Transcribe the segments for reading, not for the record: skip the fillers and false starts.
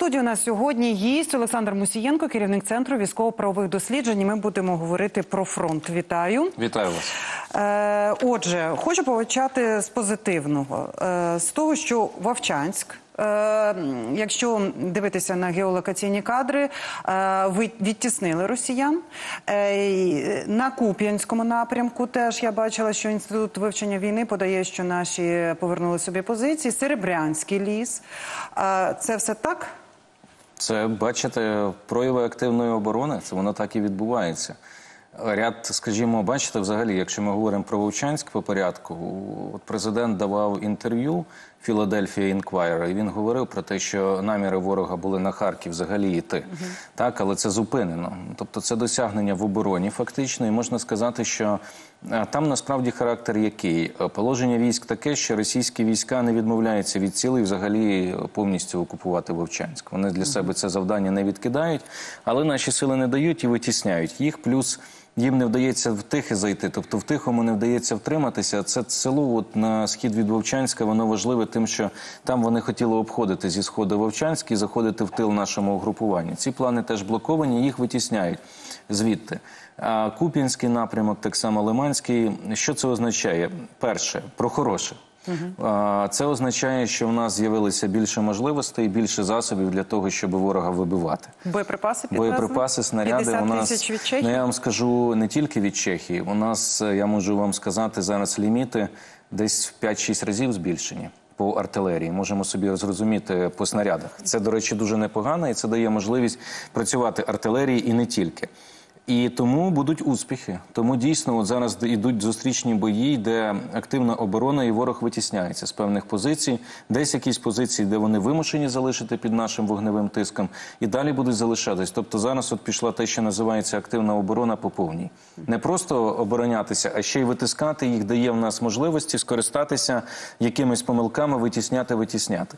студії у нас сьогодні гість Олександр Мусієнко, керівник Центру військово-правових досліджень. Ми будемо говорити про фронт. Вітаю. Вітаю вас. Отже, хочу почати з позитивного. З того, що Вовчанськ, якщо дивитися на геолокаційні кадри, ви відтіснили росіян. На Куп'янському напрямку теж я бачила, що Інститут вивчення війни подає, що наші повернули собі позиції. Серебрянський ліс. Це все так? Це, бачите, прояви активної оборони. Це воно так і відбувається. Ряд, скажімо, бачите, взагалі, якщо ми говоримо про Вовчанськ по порядку, от президент давав інтерв'ю Philadelphia Inquirer, і він говорив про те, що наміри ворога були на Харків взагалі йти. Так, але це зупинено. Тобто це досягнення в обороні фактично, і можна сказати, що там насправді характер який? Положення військ таке, що російські війська не відмовляються від цілей взагалі повністю окупувати Вовчанськ. Вони для себе це завдання не відкидають, але наші сили не дають і витісняють їх, плюс їм не вдається в Тихе зайти, тобто в Тихому не вдається втриматися. Це село от на схід від Вовчанська, воно важливе тим, що там вони хотіли обходити зі сходу Вовчанськ і заходити в тил нашому угрупуванню. Ці плани теж блоковані, їх витісняють звідти. А Куп'янський напрямок, так само Лиманський, що це означає? Перше, про хороше. Це означає, що в нас з'явилося більше можливостей, більше засобів для того, щоб ворога вибивати. Боєприпаси підвезли? Боєприпаси, снаряди 50 у нас, тисяч від Чехії? Ну, я вам скажу, не тільки від Чехії. У нас, я можу вам сказати, зараз ліміти десь в 5-6 разів збільшені по артилерії. Можемо собі зрозуміти по снарядах. Це, до речі, дуже непогано і це дає можливість працювати артилерії і не тільки. І тому будуть успіхи. Тому дійсно от зараз йдуть зустрічні бої, де активна оборона і ворог витісняється з певних позицій. Десь якісь позиції, де вони вимушені залишити під нашим вогневим тиском, і далі будуть залишатись. Тобто зараз от пішла те, що називається активна оборона по повній. Не просто оборонятися, а ще й витискати їх, дає в нас можливості скористатися якимись помилками, витісняти.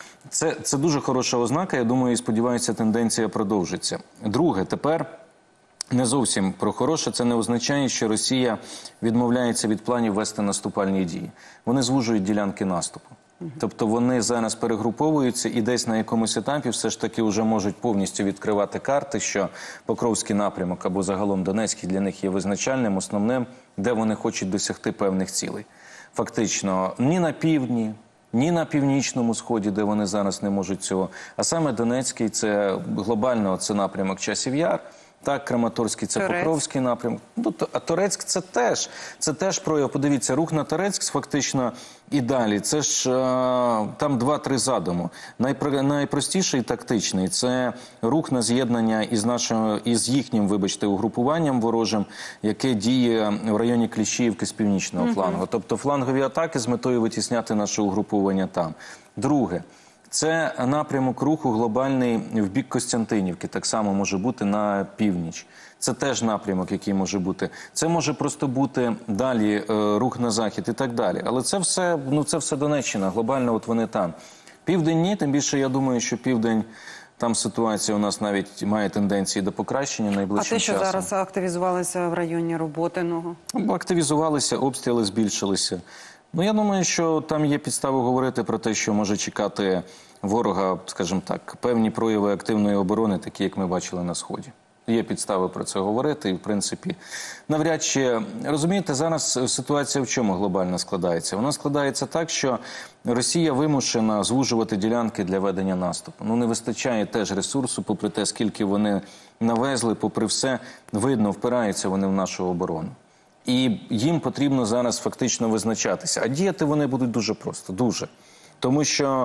Це дуже хороша ознака, я думаю, і сподіваюся, тенденція продовжиться. Друге, тепер не зовсім про хороше, це не означає, що Росія відмовляється від планів вести наступальні дії. Вони звужують ділянки наступу. Тобто вони зараз перегруповуються і десь на якомусь етапі все ж таки вже можуть повністю відкривати карти, що Покровський напрямок або загалом Донецький для них є визначальним, основним, де вони хочуть досягти певних цілей. Фактично, ні на півдні, ні на північному сході, де вони зараз не можуть цього, а саме Донецький, це глобально, це напрямок Часів Яр. Так, Краматорський – це Покровський напрямок. А Торецьк – це теж прояв. Подивіться, рух на Торецьк фактично і далі. Це ж там 2-3 задуму. Найпростіший і тактичний – це рух на з'єднання із їхнім, вибачте, угрупуванням ворожим, яке діє в районі Кліщіївки з північного флангу. Тобто флангові атаки з метою витісняти наше угруповання там. Друге. Це напрямок руху глобальний в бік Костянтинівки, так само може бути на північ. Це теж напрямок, який може бути. Це може просто бути далі рух на захід і так далі. Але це все, це все Донеччина, глобально от вони там. Південь ні, тим більше я думаю, що південь, там ситуація у нас навіть має тенденції до покращення найближчим часом. А те, що зараз активізувалися в районі Роботиного? Активізувалися, обстріли збільшилися. Ну, я думаю, що там є підстави говорити про те, що може чекати ворога, скажімо так, певні прояви активної оборони, такі, як ми бачили на Сході. Є підстави про це говорити і, в принципі, навряд чи... Розумієте, зараз ситуація в чому глобально складається? Вона складається так, що Росія вимушена звужувати ділянки для ведення наступу. Ну, не вистачає теж ресурсу, попри те, скільки вони навезли, попри все, видно, впираються вони в нашу оборону. І їм потрібно зараз фактично визначатися. А діяти вони будуть дуже просто, дуже. Тому що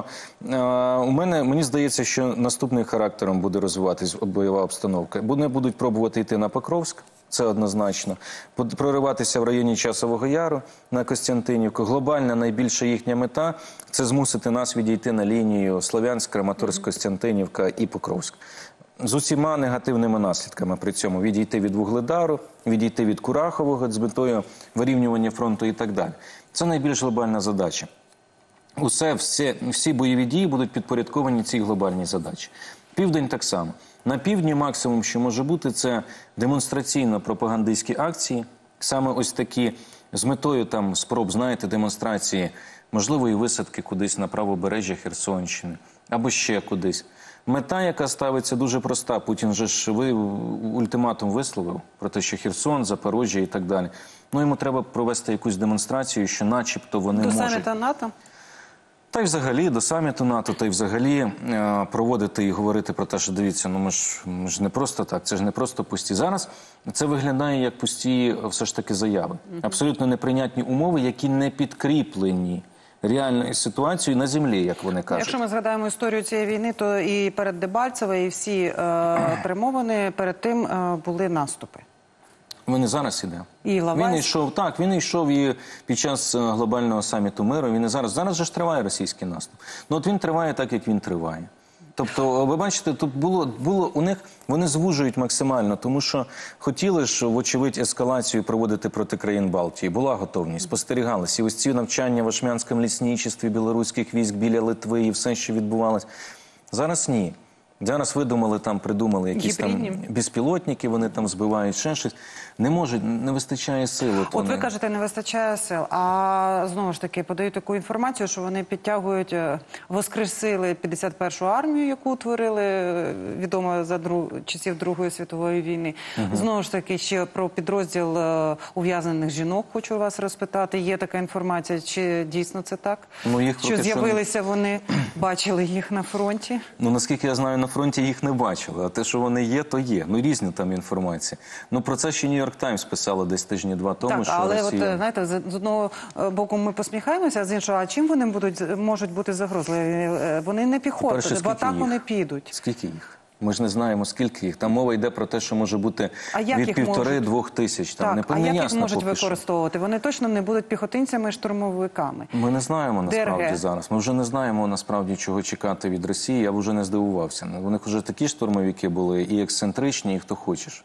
мені здається, що наступним характером буде розвиватись бойова обстановка. Вони будуть пробувати йти на Покровськ, це однозначно. Прориватися в районі Часового Яру, на Костянтинівку. Глобальна найбільша їхня мета – це змусити нас відійти на лінію Слов'янськ, Краматорськ, Костянтинівка і Покровськ. З усіма негативними наслідками при цьому. Відійти від Вугледару, відійти від Курахового з метою вирівнювання фронту і так далі. Це найбільш глобальна задача. Всі бойові дії будуть підпорядковані цій глобальній задачі. Південь так само. На півдні максимум, що може бути, це демонстраційно-пропагандистські акції. Саме ось такі з метою там спроб, знаєте, демонстрації можливої висадки кудись на правобережжя Херсонщини або ще кудись. Мета, яка ставиться, дуже проста. Путін же ж ультиматум висловив про те, що Херсон, Запоріжжя і так далі. Ну, йому треба провести якусь демонстрацію, що начебто вони До можуть... саміта НАТО? Та й взагалі до саміту НАТО, та й взагалі проводити і говорити про те, що дивіться, ну ми ж не просто так, це ж не просто пусті. Зараз це виглядає як пусті все ж таки заяви. Абсолютно неприйнятні умови, які не підкріплені реальною ситуацією на землі, як вони кажуть. Якщо ми згадаємо історію цієї війни, то і перед Дебальцево, і всі перемовини перед тим були наступи. Він і зараз іде. І Іловайськ. Він йшов, так, він йшов і під час глобального саміту миру, він і зараз. Зараз же ж триває російський наступ. Ну от він триває так, як він триває. Тобто, ви бачите, тут було у них, вони звужують максимально, тому що хотіли ж, вочевидь, ескалацію проводити проти країн Балтії. Була готовність, спостерігалися. І ось ці навчання в Ашмянському лісничестві, білоруських військ біля Литви і все, що відбувалось. Зараз ні. Зараз видумали, там придумали якісь там безпілотники, вони там збивають, ще щось. Не можуть, не вистачає сил. От ви кажете, не вистачає сил, а знову ж таки подають таку інформацію, що вони підтягують, воскресили 51-ю армію, яку утворили, відомо за часів Другої світової війни. Знову ж таки, ще про підрозділ ув'язнених жінок хочу вас розпитати. Є така інформація, чи дійсно це так? Ну, їх що з'явилися вони, бачили їх на фронті? Ну, наскільки я знаю, на фронті їх не бачили, а те, що вони є, то є. Ну, різні там інформації. Ну, про це ще Нью-Йорк Таймс писала десь тижні-два тому, так, що але Росія... от, знаєте, з одного боку ми посміхаємося, а з іншого, а чим вони можуть бути загрозливі? Вони не піхота, в атаку не підуть. Скільки їх? Ми ж не знаємо, скільки їх. Там мова йде про те, що може бути від 1,5–2 тисяч. Так, а як їх можуть використовувати? Вони точно не будуть піхотинцями і штурмовиками. Ми не знаємо насправді зараз. Ми вже не знаємо насправді, чого чекати від Росії. Я б вже не здивувався. У них вже такі штурмовики були, і ексцентричні, і хто хочеш.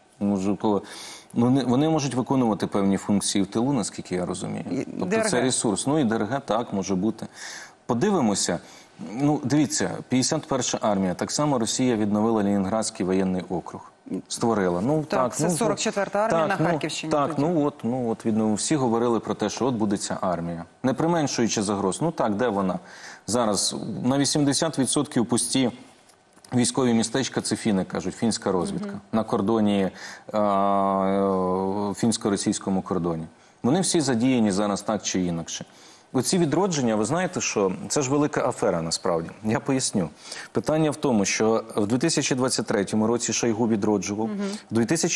Вони можуть виконувати певні функції в тилу, наскільки я розумію. Тобто це ресурс. Ну і ДРГ так, може бути. Подивимося. Ну, дивіться, 51-ша армія. Так само Росія відновила Ленінградський воєнний округ. Створила. Ну, так, це 44-та армія на Харківщині. Так, ну от всі говорили про те, що от буде ця армія. Не применшуючи загроз. Ну так, де вона? Зараз на 80% пусті військові містечка, це фіни, кажуть, фінська розвідка. На кордоні, фінсько-російському кордоні. Вони всі задіяні зараз так чи інакше. Оці відродження, ви знаєте, що це ж велика афера насправді. Я поясню. Питання в тому, що в 2023 році Шойгу відроджував, в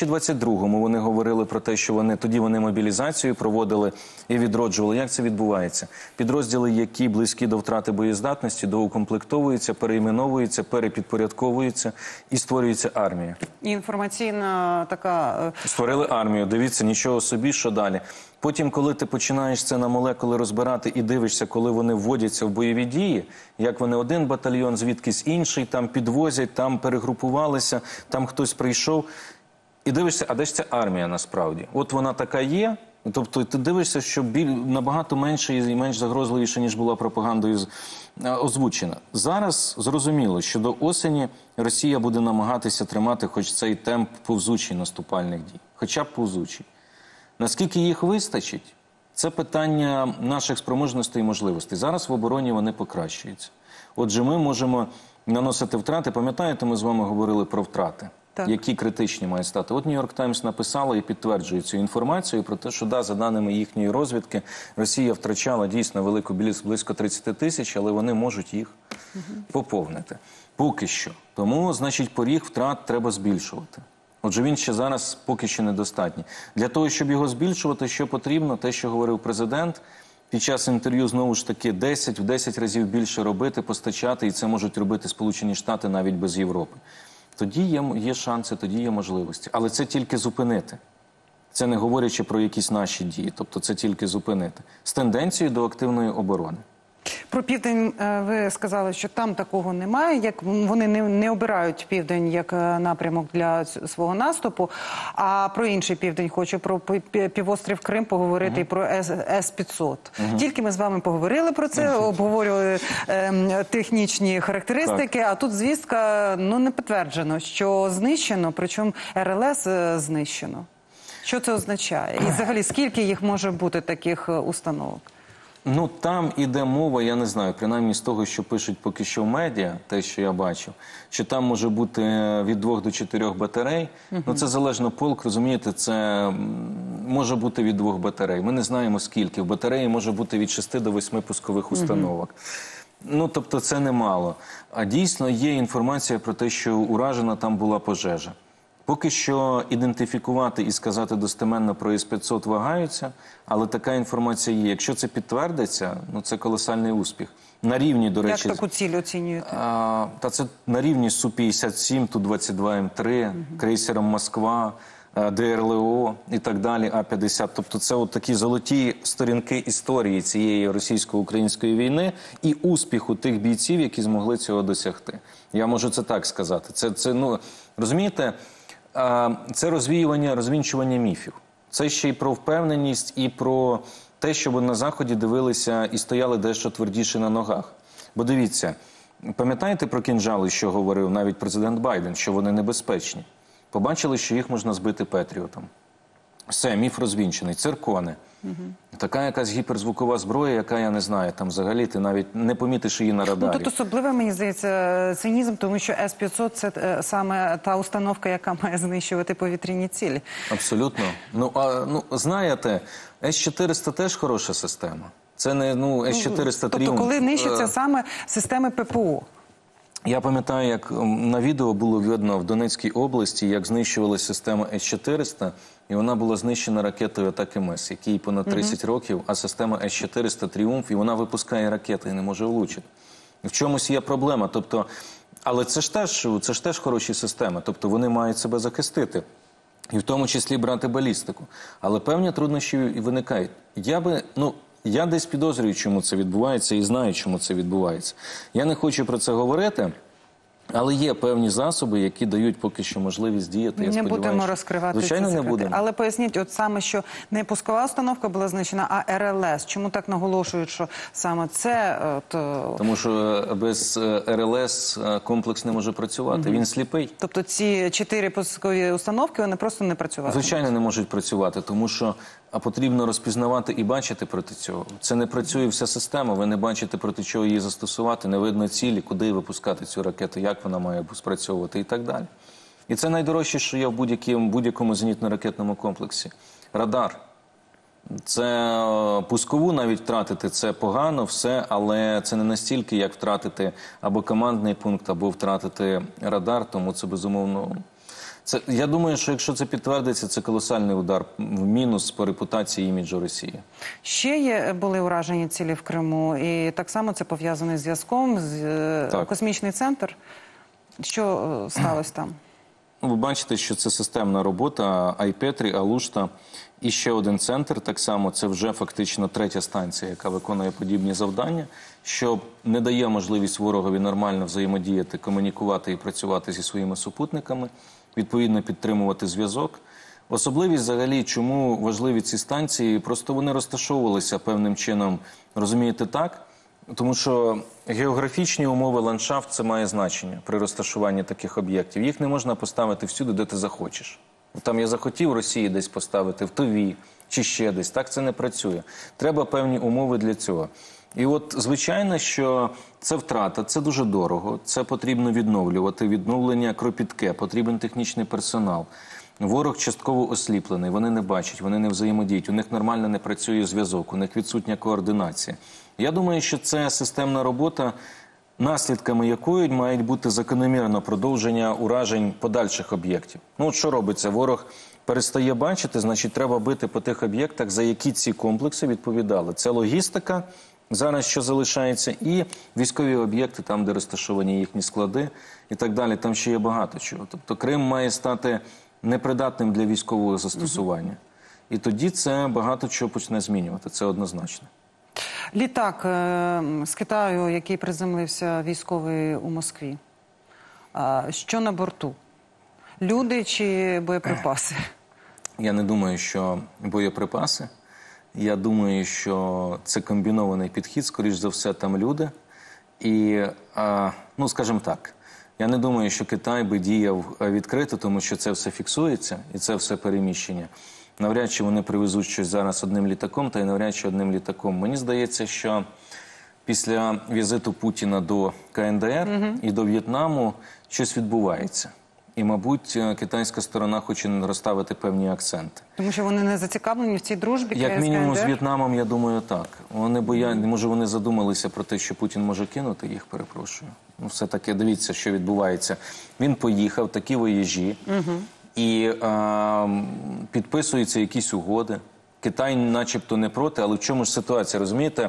2022 вони говорили про те, що тоді вони мобілізацію проводили і відроджували. Як це відбувається? Підрозділи, які близькі до втрати боєздатності, доукомплектовуються, перейменовуються, перепідпорядковуються і створюється армія. Інформаційна така... Створили армію, дивіться, нічого собі, що далі. Потім, коли ти починаєш це на молекули розбирати і дивишся, коли вони вводяться в бойові дії, як вони один батальйон, звідкись інший, там підвозять, там перегрупувалися, там хтось прийшов. І дивишся, а де ж ця армія насправді? От вона така є, тобто ти дивишся, що набагато менше і менш загрозливіше, ніж була пропагандою озвучена. Зараз зрозуміло, що до осені Росія буде намагатися тримати хоч цей темп повзучий наступальних дій. Хоча б повзучий. Наскільки їх вистачить, це питання наших спроможностей і можливостей. Зараз в обороні вони покращуються. Отже, ми можемо наносити втрати. Пам'ятаєте, ми з вами говорили про втрати, які критичні мають стати. От Нью-Йорк Таймс написала і підтверджує цю інформацію про те, що, за даними їхньої розвідки, Росія втрачала дійсно велику близько 30 тисяч, але вони можуть їх поповнити. Поки що. Тому, значить, поріг втрат треба збільшувати. Отже, він ще зараз поки що недостатній. Для того, щоб його збільшувати, що потрібно, те, що говорив президент, під час інтерв'ю, знову ж таки, в 10 разів більше робити, постачати, і це можуть робити Сполучені Штати навіть без Європи. Тоді є шанси, тоді є можливості. Але це тільки зупинити. Це не говорячи про якісь наші дії. Тобто це тільки зупинити. З тенденцією до активної оборони. Про Південь ви сказали, що там такого немає, як вони не обирають Південь як напрямок для свого наступу, а про інший Південь хочу, про півострів Крим поговорити і про С-500. Тільки ми з вами поговорили про це, обговорювали технічні характеристики, а тут звістка, не підтверджено, що знищено, причому РЛС знищено. Що це означає? І взагалі, скільки їх може бути таких установок? Ну, там іде мова, я не знаю, принаймні з того, що пишуть поки що в медіа, те, що я бачив, що там може бути від 2 до 4 батарей. Ну, це залежно полк, розумієте, це може бути від 2 батарей. Ми не знаємо скільки. В батареї може бути від 6 до 8 пускових установок. Ну, тобто це немало. А дійсно є інформація про те, що уражена там була пожежа. Поки що ідентифікувати і сказати достеменно про С-500 вагаються, але така інформація є. Якщо це підтвердиться, ну це колосальний успіх. На рівні, до речі... Як таку ціль оцінюєте? Та це на рівні Су-57, Ту-22М3, крейсером «Москва», ДРЛО і так далі, А-50. Тобто це от такі золоті сторінки історії цієї російсько-української війни і успіху тих бійців, які змогли цього досягти. Я можу це так сказати. Ну, розумієте, це розвінчування міфів. Це ще й про впевненість і про те, щоб на Заході дивилися і стояли дещо твердіше на ногах. Бо дивіться, пам'ятаєте про кінжали, що говорив навіть президент Байден, що вони небезпечні? Побачили, що їх можна збити Петріотом. Все, міф розвінчений. Циркони. Така якась гіперзвукова зброя, яка, я не знаю, там взагалі ти навіть не помітиш її на радарі. Ну, тут особливо, мені здається, цинізм, тому що С-500 – це саме та установка, яка має знищувати повітряні цілі. Абсолютно. Ну, знаєте, С-400 теж хороша система. Це не, С-400 «Тріумф». Тобто, коли нищаться саме системи ППО? Я пам'ятаю, як на відео було видно в Донецькій області, як знищувалася система С-400, і вона була знищена ракетою «Атакамс», якій понад 30 років, а система С-400 «Тріумф», і вона випускає ракети і не може влучити. В чомусь є проблема, тобто, але це ж теж хороші системи, тобто вони мають себе захистити. І в тому числі брати балістику. Але певні труднощі виникають. Я десь підозрюю, чому це відбувається, і знаю, чому це відбувається. Я не хочу про це говорити, але є певні засоби, які дають поки що можливість діяти. Я Не будемо розкривати Звичайно, ці не секрети. будемо. Але поясніть, от саме, що не пускова установка була знищена, а РЛС. Чому так наголошують, що саме це... Тому що без РЛС комплекс не може працювати, він сліпий. Тобто ці 4 пускові установки, вони просто не працювали? Звичайно, не можуть працювати, тому що потрібно розпізнавати і бачити проти цього. Це не працює вся система, ви не бачите, проти чого її застосувати, не видно цілі, куди випускати цю ракету, як вона має спрацьовувати і так далі. І це найдорожче, що є в будь-якому зенітно-ракетному комплексі. Радар. Це пускову навіть втратити, це погано, все, але це не настільки, як втратити або командний пункт, або втратити радар, тому це безумовно... Я думаю, що якщо це підтвердиться, це колосальний удар в мінус по репутації і іміджу Росії. Ще були уражені цілі в Криму, і так само це пов'язане з зв'язком, з космічний центр. Що сталося там? Ви бачите, що це системна робота Айпетрі, Алушта і ще один центр, так само це вже фактично 3-я станція, яка виконує подібні завдання, що не дає можливість ворогові нормально взаємодіяти, комунікувати і працювати зі своїми супутниками, відповідно підтримувати зв'язок. Особливість взагалі, чому важливі ці станції, просто вони розташовувалися певним чином, розумієте, так? Тому що географічні умови, ландшафт – це має значення при розташуванні таких об'єктів. Їх не можна поставити всюди, де ти захочеш. Там я захотів Росії десь поставити, в Туві чи ще десь. Так це не працює. Треба певні умови для цього. І от, звичайно, що це втрата, це дуже дорого, це потрібно відновлювати, відновлення кропітке, потрібен технічний персонал. Ворог частково осліплений, вони не бачать, вони не взаємодіють, у них нормально не працює зв'язок, у них відсутня координація. Я думаю, що це системна робота, наслідками якої мають бути закономірно продовження уражень подальших об'єктів. Ну от що робиться? Ворог перестає бачити, значить треба бити по тих об'єктах, за які ці комплекси відповідали. Це логістика, зараз що залишається, і військові об'єкти, там, де розташовані їхні склади і так далі. Там ще є багато чого. Тобто Крим має стати непридатним для військового застосування. І тоді це багато чого почне змінювати, це однозначно. Літак з Китаю, який приземлився військовий у Москві. Що на борту? Люди чи боєприпаси? Я не думаю, що боєприпаси. Я думаю, що це комбінований підхід, скоріш за все, там люди. І, скажімо так, я не думаю, що Китай би діяв відкрито, тому що це все фіксується і це все переміщення. Навряд чи вони привезуть щось зараз одним літаком, та й навряд чи одним літаком. Мені здається, що після візиту Путіна до КНДР і до В'єтнаму щось відбувається. І, мабуть, китайська сторона хоче розставити певні акценти. Тому що вони не зацікавлені в цій дружбі. Як мінімум з КНДР? В'єтнамом, я думаю, так. Вони може вони задумалися про те, що Путін може кинути їх, перепрошую. Ну, все-таки дивіться, що відбувається. Він поїхав, такі воєжі, і підписуються якісь угоди. Китай начебто не проти, але в чому ж ситуація, розумієте?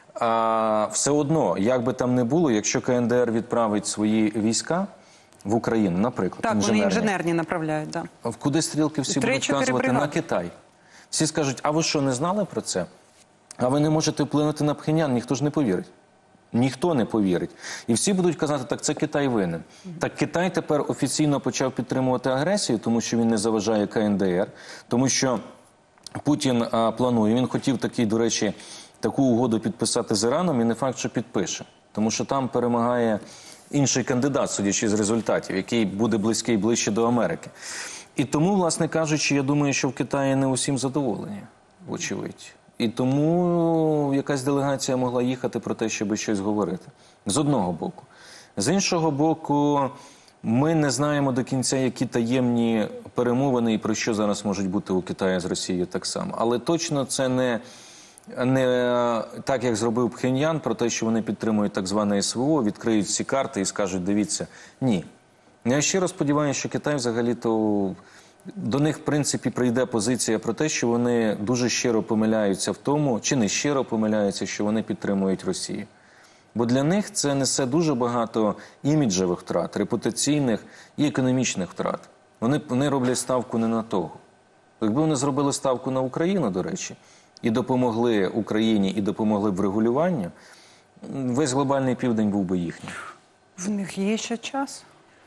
Все одно, як би там не було, якщо КНДР відправить свої війська в Україну, наприклад, Так, вони інженерні направляють, так. в куди стрілки всі будуть 3-4 вказувати? бригади. На Китай. Всі скажуть, а ви що, не знали про це? А ви не можете вплинути на Пхеньян? Ніхто ж не повірить. Ніхто не повірить. І всі будуть казати, так це Китай винен. Так Китай тепер офіційно почав підтримувати агресію, тому що він не заважає КНДР, тому що Путін планує, він хотів такий, до речі, таку угоду підписати з Іраном, і не факт, що підпише. Тому що там перемагає інший кандидат, судячи з результатів, який буде близький ближче до Америки. І тому, власне кажучи, я думаю, що в Китаї не усім задоволені, вочевидь. І тому якась делегація могла їхати про те, щоб щось говорити. З одного боку. З іншого боку, ми не знаємо до кінця, які таємні перемовини і про що зараз можуть бути у Китаї з Росією так само. Але точно це не так, як зробив Пхеньян, про те, що вони підтримують так зване СВО, відкриють всі карти і скажуть, дивіться, ні. Я щиро сподіваюся, що Китай взагалі-то, до них, в принципі, прийде позиція про те, що вони дуже щиро помиляються в тому, чи не щиро помиляються, що вони підтримують Росію. Бо для них це несе дуже багато іміджевих втрат, репутаційних і економічних втрат. Вони роблять ставку не на того. Якби вони зробили ставку на Україну, до речі, і допомогли Україні, і допомогли в регулюванні, весь глобальний південь був би їхній. В них є ще час?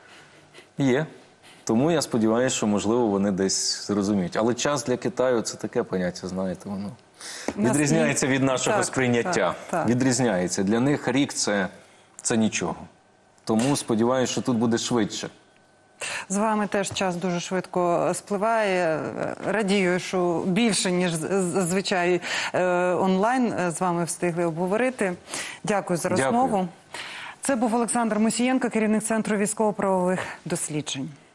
Є. Тому я сподіваюся, що, можливо, вони десь зрозуміють. Але час для Китаю – це таке поняття, знаєте, воно відрізняється від нашого сприйняття. Так. Відрізняється. Для них рік – це нічого. Тому сподіваюся, що тут буде швидше. З вами теж час дуже швидко спливає. Радію, що більше, ніж зазвичай онлайн з вами встигли обговорити. Дякую за розмову. Дякую. Це був Олександр Мусієнко, керівник Центру військово-правових досліджень.